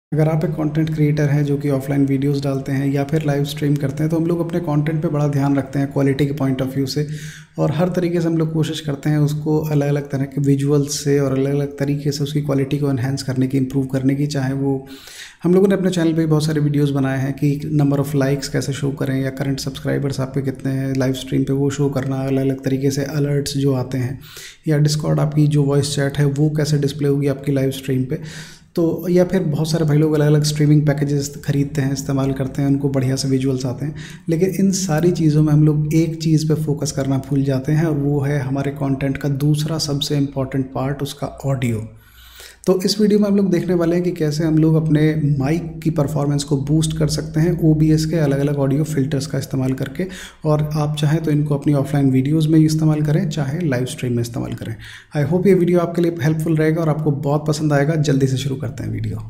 अगर आप एक कंटेंट क्रिएटर हैं जो कि ऑफलाइन वीडियोस डालते हैं या फिर लाइव स्ट्रीम करते हैं तो हम लोग अपने कंटेंट पे बड़ा ध्यान रखते हैं क्वालिटी के पॉइंट ऑफ व्यू से। और हर तरीके से हम लोग कोशिश करते हैं उसको अलग अलग तरह के विजुअल्स से और अलग अलग तरीके से उसकी क्वालिटी को एनहेंस करने की, इम्प्रूव करने की। चाहे वो हम लोगों ने अपने चैनल पे बहुत सारे वीडियोस बनाए हैं कि नंबर ऑफ़ लाइक्स कैसे शो करें या करंट सब्सक्राइबर्स आपके कितने हैं लाइव स्ट्रीम पे वो शो करना, अलग अलग तरीके से अलर्ट्स जो आते हैं, या डिस्कॉर्ड आपकी जो वॉइस चैट है वो कैसे डिस्प्ले होगी आपकी लाइव स्ट्रीम पे। तो या फिर बहुत सारे भाई लोग अलग अलग स्ट्रीमिंग पैकेजेस खरीदते हैं, इस्तेमाल करते हैं, उनको बढ़िया से विजुअल्स आते हैं। लेकिन इन सारी चीज़ों में हम लोग एक चीज़ पे फोकस करना भूल जाते हैं और वो है हमारे कंटेंट का दूसरा सबसे इम्पॉर्टेंट पार्ट, उसका ऑडियो। तो इस वीडियो में हम लोग देखने वाले हैं कि कैसे हम लोग अपने माइक की परफॉर्मेंस को बूस्ट कर सकते हैं OBS के अलग अलग ऑडियो फिल्टर्स का इस्तेमाल करके। और आप चाहें तो इनको अपनी ऑफलाइन वीडियोस में इस्तेमाल करें, चाहे लाइव स्ट्रीम में इस्तेमाल करें। आई होप ये वीडियो आपके लिए हेल्पफुल रहेगा और आपको बहुत पसंद आएगा। जल्दी से शुरू करते हैं वीडियो।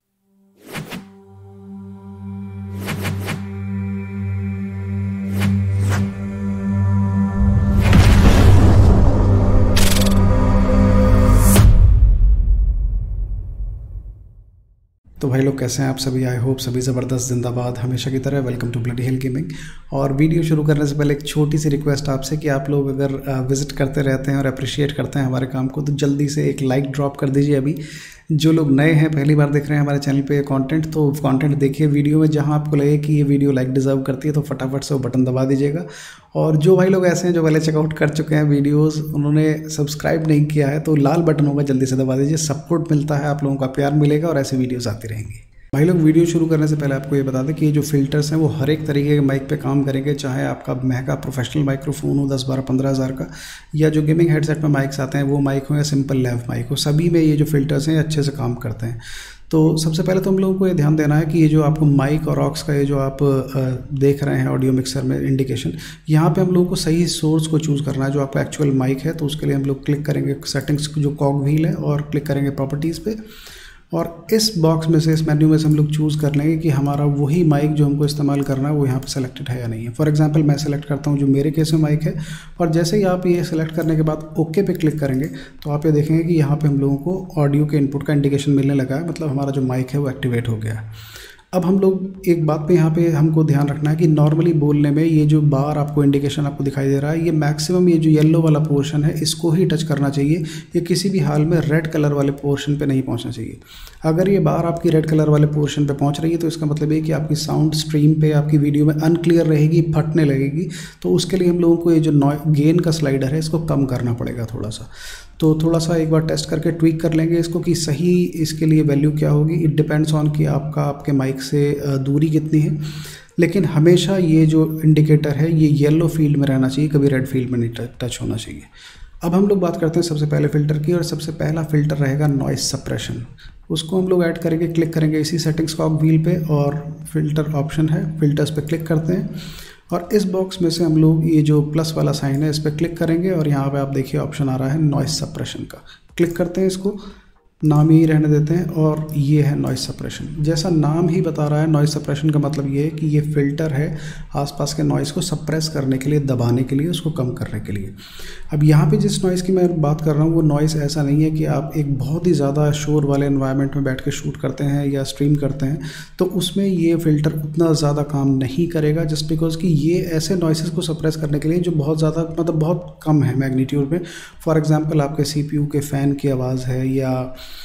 तो भाई लोग कैसे हैं आप सभी? आई होप सभी ज़बरदस्त, जिंदाबाद हमेशा की तरह। Welcome to bloody hill gaming. और वीडियो शुरू करने से पहले एक छोटी सी रिक्वेस्ट आपसे कि आप लोग अगर विज़िट करते रहते हैं और अप्रिशिएट करते हैं हमारे काम को तो जल्दी से एक लाइक ड्रॉप कर दीजिए। अभी जो लोग नए हैं, पहली बार देख रहे हैं हमारे चैनल पे कंटेंट, तो कंटेंट देखिए वीडियो में, जहां आपको लगे कि ये वीडियो लाइक डिज़र्व करती है तो फटाफट से वो बटन दबा दीजिएगा। और जो भाई लोग ऐसे हैं जो पहले चेकआउट कर चुके हैं वीडियोस, उन्होंने सब्सक्राइब नहीं किया है तो लाल बटन होगा, जल्दी से दबा दीजिए। सपोर्ट मिलता है, आप लोगों का प्यार मिलेगा और ऐसी वीडियोज़ आती रहेंगी। भाई लोग वीडियो शुरू करने से पहले आपको ये बता दें कि ये जो फिल्टर्स हैं वो हर एक तरीके के माइक पे काम करेंगे, चाहे आपका महंगा प्रोफेशनल माइक्रोफोन हो 10, 12, 15 हज़ार का, या जो गेमिंग हेडसेट में माइक्स आते हैं वो माइक हो या सिंपल लैव माइक हो, सभी में ये जो फिल्टर्स हैं अच्छे से काम करते हैं। तो सबसे पहले तो हम लोगों को ये ध्यान देना है कि ये जो आपको माइक और ऑक्स का ये जो आप देख रहे हैं ऑडियो मिक्सर में इंडिकेशन, यहाँ पे हम लोगों को सही सोर्स को चूज़ करना है जो आपका एक्चुअल माइक है। तो उसके लिए हम लोग क्लिक करेंगे सेटिंग्स जो कॉग व्हील है और क्लिक करेंगे प्रॉपर्टीज़ पे, और इस बॉक्स में से, इस मेन्यू में से हम लोग चूज़ कर लेंगे कि हमारा वही माइक जो हमको इस्तेमाल करना है वो यहाँ पे सेलेक्टेड है या नहीं है। फॉर एग्जांपल मैं सेलेक्ट करता हूँ जो मेरे केस में माइक है, और जैसे ही आप ये सेलेक्ट करने के बाद ओके पे क्लिक करेंगे तो आप ये देखेंगे कि यहाँ पे हम लोगों को ऑडियो के इनपुट का इंडिकेशन मिलने लगा है, मतलब हमारा जो माइक है वो एक्टिवेट हो गया है। अब हम लोग एक बात पे यहाँ पे हमको ध्यान रखना है कि नॉर्मली बोलने में ये जो बार आपको इंडिकेशन आपको दिखाई दे रहा है, ये मैक्सिमम ये जो येलो वाला पोर्शन है इसको ही टच करना चाहिए। ये किसी भी हाल में रेड कलर वाले पोर्शन पे नहीं पहुँचना चाहिए। अगर ये बार आपकी रेड कलर वाले पोर्शन पे पहुँच रही है तो इसका मतलब ये कि आपकी साउंड स्ट्रीम पे, आपकी वीडियो में अनक्लियर रहेगी, फटने लगेगी। तो उसके लिए हम लोगों को ये जो गेन का स्लाइडर है इसको कम करना पड़ेगा थोड़ा सा। तो थोड़ा सा एक बार टेस्ट करके ट्वीक कर लेंगे इसको कि सही इसके लिए वैल्यू क्या होगी। इट डिपेंड्स ऑन कि आपके माइक से दूरी कितनी है, लेकिन हमेशा ये जो इंडिकेटर है ये येलो फील्ड में रहना चाहिए, कभी रेड फील्ड में नहीं टच होना चाहिए। अब हम लोग बात करते हैं सबसे पहले फ़िल्टर की, और सबसे पहला फ़िल्टर रहेगा नॉइज़ सप्रेशन। उसको हम लोग ऐड करेंगे, क्लिक करेंगे इसी सेटिंग्स कॉग व्हील पे और फिल्टर ऑप्शन है, फिल्टर्स पे क्लिक करते हैं और इस बॉक्स में से हम लोग ये जो प्लस वाला साइन है इस पर क्लिक करेंगे और यहाँ पे आप देखिए ऑप्शन आ रहा है नॉइज़ सप्रेशन का। क्लिक करते हैं, इसको नाम यही रहने देते हैं और ये है नॉइज़ सप्रेशन। जैसा नाम ही बता रहा है, नॉइज़ सप्रेशन का मतलब ये है कि ये फ़िल्टर है आसपास के नॉइज़ को सप्रेस करने के लिए, दबाने के लिए, उसको कम करने के लिए। अब यहाँ पे जिस नॉइज़ की मैं बात कर रहा हूँ वो नॉइज़ ऐसा नहीं है कि आप एक बहुत ही ज़्यादा शोर वाले एनवायरनमेंट में बैठ के शूट करते हैं या स्ट्रीम करते हैं तो उसमें ये फ़िल्टर उतना ज़्यादा काम नहीं करेगा, जस्ट बिकॉज कि ये ऐसे नॉइसेस को सप्रेस करने के लिए जो बहुत ज़्यादा, मतलब बहुत कम है मैग्नीट्यूड में। फॉर एग्ज़ाम्पल आपके CPU के फ़ैन की आवाज़ है, या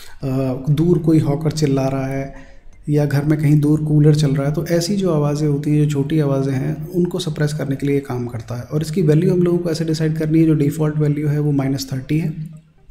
दूर कोई हॉकर चिल्ला रहा है, या घर में कहीं दूर कूलर चल रहा है, तो ऐसी जो आवाज़ें होती हैं, जो छोटी आवाज़ें हैं, उनको सप्रेस करने के लिए काम करता है। और इसकी वैल्यू हम लोगों को ऐसे डिसाइड करनी है, जो डिफ़ॉल्ट वैल्यू है वो -30 है।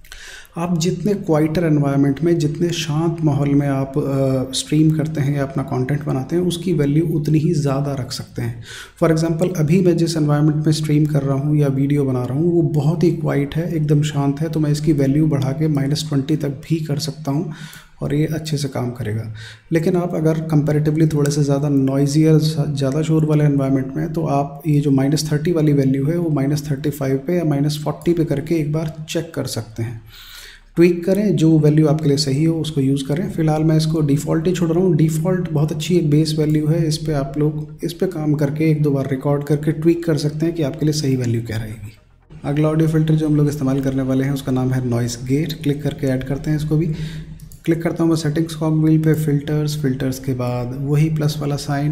आप जितने क्वाइटर एनवायरनमेंट में, जितने शांत माहौल में आप स्ट्रीम करते हैं या अपना कंटेंट बनाते हैं उसकी वैल्यू उतनी ही ज़्यादा रख सकते हैं। फॉर एग्जांपल अभी मैं जिस एनवायरनमेंट में स्ट्रीम कर रहा हूँ या वीडियो बना रहा हूँ वो बहुत ही क्वाइट है, एकदम शांत है, तो मैं इसकी वैल्यू बढ़ा के -20 तक भी कर सकता हूँ और ये अच्छे से काम करेगा। लेकिन आप अगर कंपैरेटिवली थोड़े से ज़्यादा नॉइजियर, ज़्यादा शोर वाले एनवायरनमेंट में, तो आप ये जो -30 वाली वैल्यू है वो -35 पे या -40 पे करके एक बार चेक कर सकते हैं। ट्वीक करें, जो वैल्यू आपके लिए सही हो उसको यूज़ करें। फिलहाल मैं इसको डिफ़ॉल्ट ही छोड़ रहा हूँ। डिफ़ॉल्ट बहुत अच्छी एक बेस वैल्यू है, इस पर आप लोग इस पर काम करके 1-2 बार रिकॉर्ड करके ट्वीक कर सकते हैं कि आपके लिए सही वैल्यू क्या रहेगी। अगला ऑडियो फिल्टर जो हम लोग इस्तेमाल करने वाले हैं उसका नाम है नॉइस गेट। क्लिक करके ऐड करते हैं इसको भी। क्लिक करता हूँ मैं सेटिंग्स कॉग व्हील पे, फिल्टर्स के बाद वही प्लस वाला साइन,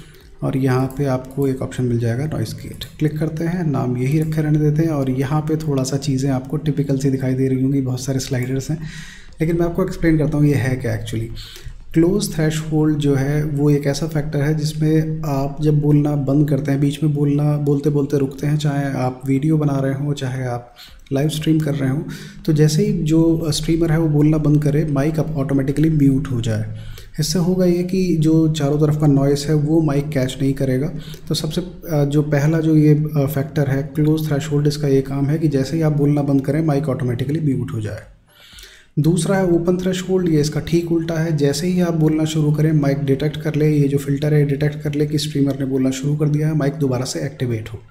और यहाँ पे आपको एक ऑप्शन मिल जाएगा नॉइज़ गेट। क्लिक करते हैं, नाम यही रखे रहने देते हैं। और यहाँ पे थोड़ा सा चीज़ें आपको टिपिकल सी दिखाई दे रही होंगी, बहुत सारे स्लाइडर्स हैं, लेकिन मैं आपको एक्सप्लेन करता हूँ ये है क्या एक्चुअली। क्लोज थ्रेशहोल्ड जो है वो एक ऐसा फैक्टर है जिसमें आप जब बोलना बंद करते हैं, बीच में बोलते बोलते रुकते हैं, चाहे आप वीडियो बना रहे हो चाहे आप लाइव स्ट्रीम कर रहे हो, तो जैसे ही जो स्ट्रीमर है वो बोलना बंद करे, माइक अब ऑटोमेटिकली म्यूट हो जाए। इससे होगा ये कि जो चारों तरफ का नॉइस है वो माइक कैच नहीं करेगा। तो सबसे जो पहला जो ये फैक्टर है क्लोज थ्रेशहोल्ड, इसका ये काम है कि जैसे ही आप बोलना बंद करें माइक ऑटोमेटिकली म्यूट हो जाए। दूसरा है ओपन थ्रेशहोल्ड, ये इसका ठीक उल्टा है, जैसे ही आप बोलना शुरू करें माइक डिटेक्ट कर ले, ये जो फिल्टर है डिटेक्ट कर ले कि स्ट्रीमर ने बोलना शुरू कर दिया है, माइक दोबारा से एक्टिवेट हो।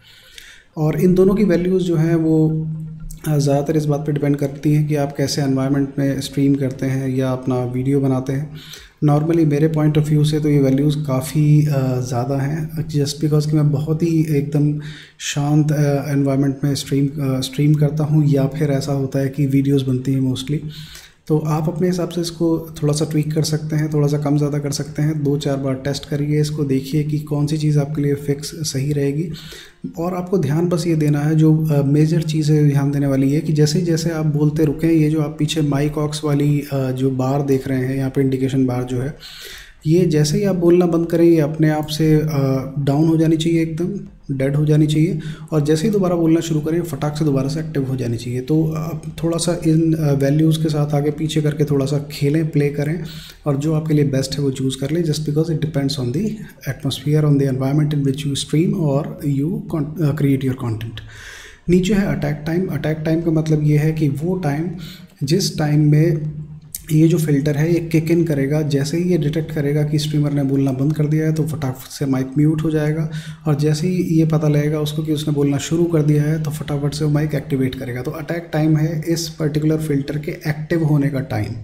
और इन दोनों की वैल्यूज़ जो हैं वो ज़्यादातर इस बात पे डिपेंड करती हैं कि आप कैसे एनवायरनमेंट में स्ट्रीम करते हैं या अपना वीडियो बनाते हैं। नॉर्मली मेरे पॉइंट ऑफ व्यू से तो ये वैल्यूज़ काफ़ी ज़्यादा हैं, जस्ट बिकॉज कि मैं बहुत ही एकदम शांत एनवायरनमेंट में स्ट्रीम करता हूँ, या फिर ऐसा होता है कि वीडियोस बनती हैं मोस्टली। तो आप अपने हिसाब से इसको थोड़ा सा ट्वीक कर सकते हैं, थोड़ा सा कम ज़्यादा कर सकते हैं। 2-4 बार टेस्ट करिए इसको, देखिए कि कौन सी चीज़ आपके लिए फिक्स सही रहेगी। और आपको ध्यान बस ये देना है, जो मेजर चीज़ है ध्यान देने वाली है कि जैसे जैसे आप बोलते रुकें, ये जो आप पीछे माइक ऑक्स वाली जो बार देख रहे हैं यहाँ पे, इंडिकेशन बार जो है, ये जैसे ही आप बोलना बंद करें ये अपने आप से डाउन हो जानी चाहिए, एकदम डेड हो जानी चाहिए। और जैसे ही दोबारा बोलना शुरू करें फटाक से दोबारा से एक्टिव हो जानी चाहिए। तो आप थोड़ा सा इन वैल्यूज़ के साथ आगे पीछे करके थोड़ा सा खेलें, प्ले करें, और जो आपके लिए बेस्ट है वो चूज़ कर लें, just because it depends on the atmosphere, on the environment in which you stream और यू क्रिएट योर कॉन्टेंट। नीचे है अटैक टाइम। अटैक टाइम का मतलब ये है कि वो टाइम जिस टाइम में ये जो फ़िल्टर है ये किक इन करेगा, जैसे ही ये डिटेक्ट करेगा कि स्ट्रीमर ने बोलना बंद कर दिया है तो फटाफट से माइक म्यूट हो जाएगा, और जैसे ही ये पता लगेगा उसको कि उसने बोलना शुरू कर दिया है तो फटाफट से वो माइक एक्टिवेट करेगा। तो अटैक टाइम है इस पर्टिकुलर फ़िल्टर के एक्टिव होने का टाइम।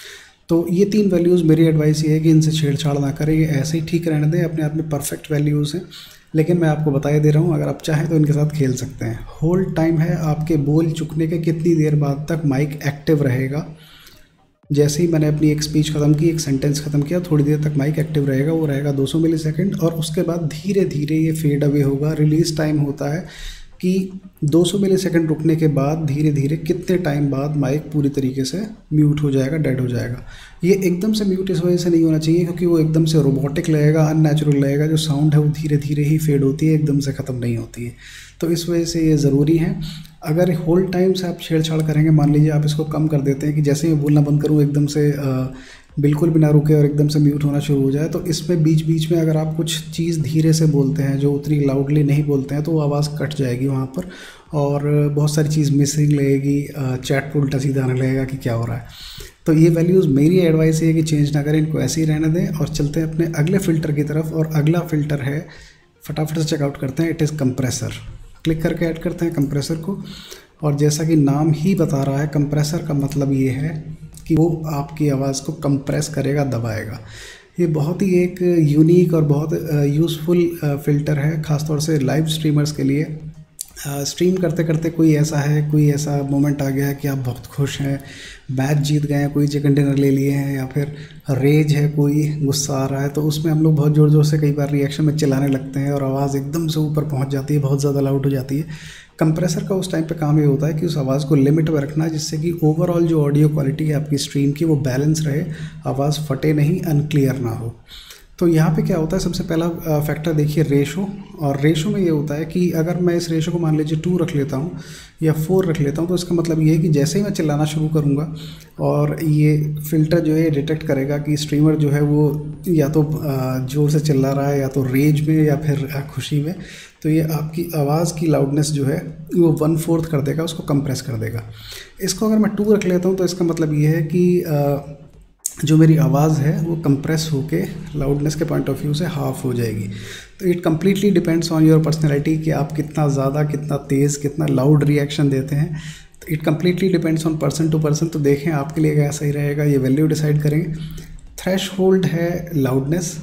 तो ये 3 वैल्यूज़, मेरी एडवाइस ये है कि इनसे छेड़छाड़ ना करें, ये ऐसे ही ठीक रहने दें, अपने आप में परफेक्ट वैल्यूज़ हैं। लेकिन मैं आपको बता दे रहा हूँ, अगर आप चाहें तो इनके साथ खेल सकते हैं। होल्ड टाइम है आपके बोल चुकने के कितनी देर बाद तक माइक एक्टिव रहेगा। जैसे ही मैंने अपनी एक स्पीच ख़त्म की, एक सेंटेंस ख़त्म किया, थोड़ी देर तक माइक एक्टिव रहेगा, वो रहेगा 200 मिलीसेकंड, और उसके बाद धीरे धीरे ये फेड अवे होगा। रिलीज़ टाइम होता है कि 200 मिलीसेकंड रुकने के बाद धीरे धीरे कितने टाइम बाद माइक पूरी तरीके से म्यूट हो जाएगा, डेड हो जाएगा। ये एकदम से म्यूट इस वजह से नहीं होना चाहिए क्योंकि वो एकदम से रोबोटिक लगेगा, अननेचुरल लगेगा। जो साउंड है वो धीरे धीरे ही फेड होती है, एकदम से ख़त्म नहीं होती है। तो इस वजह से ये ज़रूरी है। अगर होल्ड टाइम से आप छेड़छाड़ करेंगे, मान लीजिए आप इसको कम कर देते हैं कि जैसे ही मैं बोलना बंद करूँ एकदम से बिल्कुल भी ना रुके और एकदम से म्यूट होना शुरू हो जाए, तो इसमें बीच बीच में अगर आप कुछ चीज़ धीरे से बोलते हैं, जो उतनी लाउडली नहीं बोलते हैं, तो वो आवाज़ कट जाएगी वहाँ पर, और बहुत सारी चीज़ मिसिंग लगेगी, चैट पर उल्टा सीधा आने लगेगा कि क्या हो रहा है। तो ये वैल्यूज़ मेरी एडवाइस है कि चेंज ना करें, इनको ऐसे ही रहने दें। और चलते हैं अपने अगले फ़िल्टर की तरफ, और अगला फ़िल्टर है, फटाफट से चेकआउट करते हैं, इट इज़ कंप्रेसर। क्लिक करके ऐड करते हैं कंप्रेसर को, और जैसा कि नाम ही बता रहा है, कंप्रेसर का मतलब ये है कि वो आपकी आवाज़ को कंप्रेस करेगा, दबाएगा। ये बहुत ही एक यूनिक और बहुत यूज़फुल फ़िल्टर है, ख़ासतौर से लाइव स्ट्रीमर्स के लिए। स्ट्रीम करते करते कोई ऐसा मोमेंट आ गया है कि आप बहुत खुश हैं, मैच जीत गए हैं, कोई चिकन डिनर ले लिए हैं, या फिर रेज है, कोई गुस्सा आ रहा है, तो उसमें हम लोग बहुत ज़ोर ज़ोर से कई बार रिएक्शन में चिल्लाने लगते हैं और आवाज़ एकदम से ऊपर पहुंच जाती है, बहुत ज़्यादा लाउड हो जाती है। कंप्रेसर का उस टाइम पे काम ये होता है कि उस आवाज़ को लिमिट में रखना, जिससे कि ओवरऑल जो ऑडियो क्वालिटी है आपकी स्ट्रीम की वो बैलेंस रहे, आवाज़ फटे नहीं, अनक्लियर ना हो। तो यहाँ पे क्या होता है, सबसे पहला फैक्टर देखिए रेशो। और रेशो में ये होता है कि अगर मैं इस रेशो को मान लीजिए 2 रख लेता हूँ या 4 रख लेता हूँ, तो इसका मतलब ये है कि जैसे ही मैं चिल्लाना शुरू करूँगा और ये फ़िल्टर जो है डिटेक्ट करेगा कि स्ट्रीमर जो है वो या तो ज़ोर से चिल्ला रहा है, या तो रेज में, या फिर खुशी में, तो ये आपकी आवाज़ की लाउडनेस जो है वो 1/4 कर देगा, उसको कंप्रेस कर देगा। इसको अगर मैं 2 रख लेता हूँ तो इसका मतलब ये है कि जो मेरी आवाज़ है वो कंप्रेस होके लाउडनेस के पॉइंट ऑफ व्यू से हाफ़ हो जाएगी। तो it completely depends on your personality कि आप कितना ज़्यादा, कितना तेज़, कितना लाउड रिएक्शन देते हैं। तो it completely depends on person to person. तो देखें आपके लिए क्या सही रहेगा, ये वैल्यू डिसाइड करेंगे। थ्रेशहोल्ड है लाउडनेस,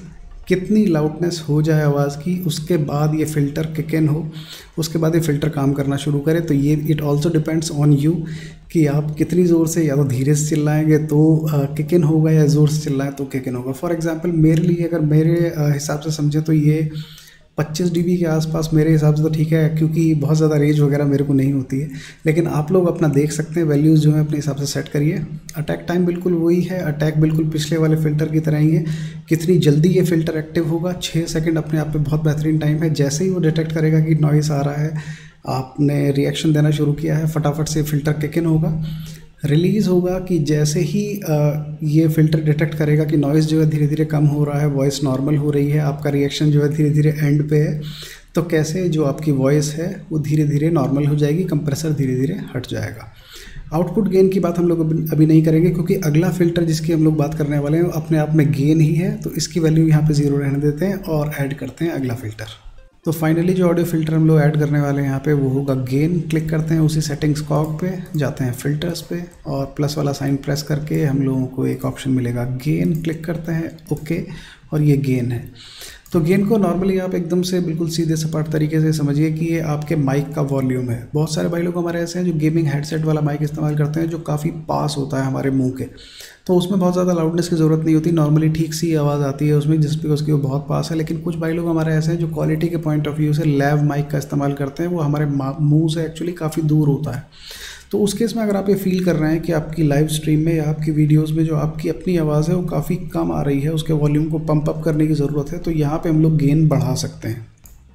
कितनी लाउडनेस हो जाए आवाज़ की, उसके बाद ये फ़िल्टर किक इन हो, उसके बाद ये फ़िल्टर काम करना शुरू करे। तो ये it also depends on you कि आप कितनी ज़ोर से, या तो धीरे से चिल्लाएंगे तो किक इन होगा, या ज़ोर से चिल्लाएं तो किक इन होगा। फॉर एग्जांपल मेरे लिए, अगर मेरे हिसाब से समझे तो ये 25 dB के आसपास मेरे हिसाब से तो ठीक है, क्योंकि बहुत ज़्यादा रेंज वगैरह मेरे को नहीं होती है। लेकिन आप लोग अपना देख सकते हैं, वैल्यूज़ जो है अपने हिसाब से सेट करिए। अटैक टाइम बिल्कुल वही है, अटैक बिल्कुल पिछले वाले फ़िल्टर की तरह ही है। कितनी जल्दी ये फ़िल्टर एक्टिव होगा, 6 सेकंड अपने आप में बहुत बेहतरीन टाइम है। जैसे ही वो डिटेक्ट करेगा कि नॉइज़ आ रहा है, आपने रिएक्शन देना शुरू किया है, फटाफट से फ़िल्टर किक इन होगा, रिलीज़ होगा कि जैसे ही ये फ़िल्टर डिटेक्ट करेगा कि नॉइज़ जो है धीरे धीरे कम हो रहा है, वॉइस नॉर्मल हो रही है, आपका रिएक्शन जो है धीरे धीरे एंड पे है, तो कैसे जो आपकी वॉइस है वो धीरे धीरे नॉर्मल हो जाएगी, कंप्रेसर धीरे धीरे हट जाएगा। आउटपुट गेन की बात हम लोग अभी नहीं करेंगे, क्योंकि अगला फ़िल्टर जिसकी हम लोग बात करने वाले हैं वो अपने आप में गेन ही है। तो इसकी वैल्यू यहाँ पे 0 रहने देते हैं और ऐड करते हैं अगला फ़िल्टर। तो फाइनली जो ऑडियो फ़िल्टर हम लोग ऐड करने वाले हैं यहाँ पे वो होगा गेन। क्लिक करते हैं उसी सेटिंग्स कॉग पे, जाते हैं फ़िल्टर्स पे और प्लस वाला साइन प्रेस करके हम लोगों को एक ऑप्शन मिलेगा गेन, क्लिक करते हैं ओके, और ये गेन है। तो गेन को नॉर्मली आप एकदम से बिल्कुल सीधे सपाट तरीके से समझिए कि ये आपके माइक का वॉल्यूम है। बहुत सारे भाई लोग हमारे ऐसे हैं जो गेमिंग हेडसेट वाला माइक इस्तेमाल करते हैं, जो काफ़ी पास होता है हमारे मुंह के, तो उसमें बहुत ज़्यादा लाउडनेस की ज़रूरत नहीं होती, नॉर्मली ठीक सी आवाज़ आती है उसमें, जिस बिकॉज की वो बहुत पास है। लेकिन कुछ भाई लोग हमारे ऐसे हैं जो क्वालिटी के पॉइंट ऑफ व्यू से लैव माइक का इस्तेमाल करते हैं, वो हमारे मुंह से एक्चुअली काफ़ी दूर होता है। तो उस केस में अगर आप ये फील कर रहे हैं कि आपकी लाइव स्ट्रीम में या आपकी वीडियोस में जो आपकी अपनी आवाज़ है वो काफ़ी कम आ रही है, उसके वॉल्यूम को पंप अप करने की ज़रूरत है, तो यहाँ पे हम लोग गेन बढ़ा सकते हैं।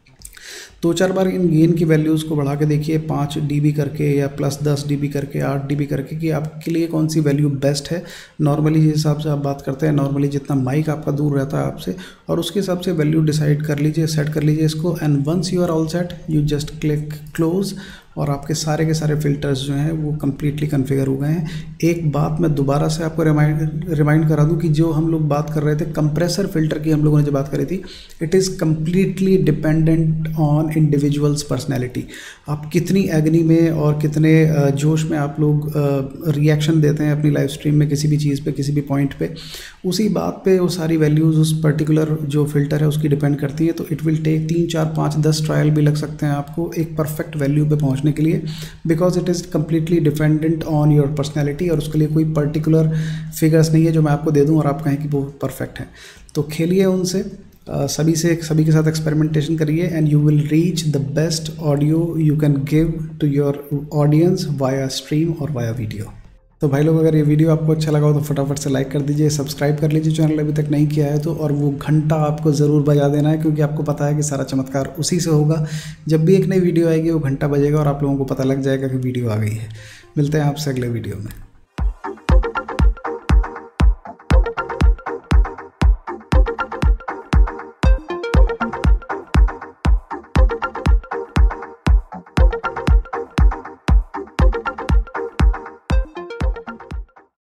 2-4 बार इन गेन की वैल्यूज़ को बढ़ा के देखिए, 5 dB करके या प्लस 10 dB करके, 8 dB करके, कि आपके लिए कौन सी वैल्यू बेस्ट है। नॉर्मली जिस हिसाब से आप बात करते हैं, नॉर्मली जितना माइक आपका दूर रहता है आपसे, और उसके हिसाब से वैल्यू डिसाइड कर लीजिए, सेट कर लीजिए इसको। And once you are all set, you just click close, और आपके सारे के सारे फ़िल्टर्स जो हैं वो कम्प्लीटली कन्फिगर हो गए हैं। एक बात मैं दोबारा से आपको रिमाइंड करा दूं कि जो हम लोग बात कर रहे थे कंप्रेसर फ़िल्टर की, हम लोगों ने जो बात करी थी, it is completely dependent on individual's personality. आप कितनी एग्नी में और कितने जोश में आप लोग रिएक्शन देते हैं अपनी लाइव स्ट्रीम में किसी भी चीज़ पे, किसी भी पॉइंट पे, उसी बात पे वो सारी वैल्यूज़ उस पर्टिकुलर जो फ़िल्टर है उसकी डिपेंड करती है। तो इट विल टेक 3, 4, 5, 10 ट्रायल भी लग सकते हैं आपको एक परफेक्ट वैल्यू पे पहुंचने के लिए, because it is completely dependent on your personality, और उसके लिए कोई पर्टिकुलर फिगर्स नहीं है जो मैं आपको दे दूं और आप कहें कि वो परफेक्ट है। तो खेलिए उनसे, सभी के साथ एक्सपेरिमेंटेशन करिए, and you will reach the best audio you can give to your audience via stream और वाया वीडियो। तो भाई लोग, अगर ये वीडियो आपको अच्छा लगा हो तो फटाफट से लाइक कर दीजिए, सब्सक्राइब कर लीजिए चैनल अभी तक नहीं किया है तो, और वो घंटा आपको ज़रूर बजा देना है, क्योंकि आपको पता है कि सारा चमत्कार उसी से होगा। जब भी एक नई वीडियो आएगी वो घंटा बजेगा और आप लोगों को पता लग जाएगा कि वीडियो आ गई है। मिलते हैं आपसे अगले वीडियो में।